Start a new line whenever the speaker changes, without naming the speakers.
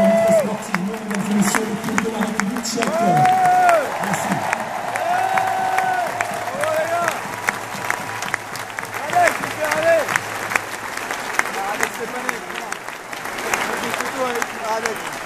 arbitré sportivement, mesdames et messieurs, l'équipe de la République tchèque. Merci.
Allez, c'est pas né. Allez.